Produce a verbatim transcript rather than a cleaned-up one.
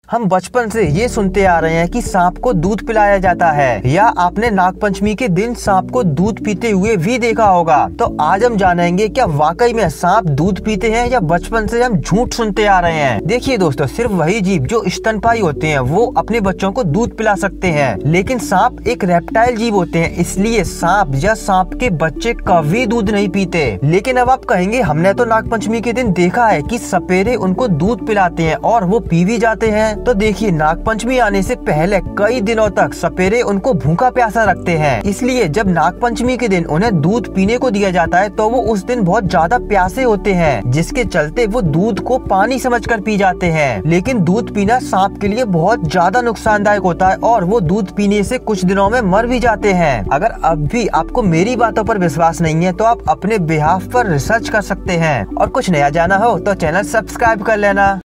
हम बचपन से ये सुनते आ रहे हैं कि सांप को दूध पिलाया जाता है, या आपने नागपंचमी के दिन सांप को दूध पीते हुए भी देखा होगा। तो आज हम जानेंगे क्या वाकई में सांप दूध पीते हैं या बचपन से हम झूठ सुनते आ रहे हैं। देखिए दोस्तों, सिर्फ वही जीव जो स्तनपायी होते हैं वो अपने बच्चों को दूध पिला सकते हैं, लेकिन सांप एक रेप्टाइल जीव होते हैं, इसलिए सांप या सांप के बच्चे कभी दूध नहीं पीते। लेकिन अब आप कहेंगे हमने तो नागपंचमी के दिन देखा है कि सपेरे उनको दूध पिलाते हैं और वो पी भी जाते हैं। तो देखिए, नागपंचमी आने से पहले कई दिनों तक सपेरे उनको भूखा प्यासा रखते हैं, इसलिए जब नागपंचमी के दिन उन्हें दूध पीने को दिया जाता है तो वो उस दिन बहुत ज्यादा प्यासे होते हैं, जिसके चलते वो दूध को पानी समझकर पी जाते हैं। लेकिन दूध पीना सांप के लिए बहुत ज्यादा नुकसानदायक होता है और वो दूध पीने से कुछ दिनों में मर भी जाते हैं। अगर अब भी आपको मेरी बातों पर विश्वास नहीं है तो आप अपने बिहाफ पर रिसर्च कर सकते हैं, और कुछ नया जाना हो तो चैनल सब्सक्राइब कर लेना।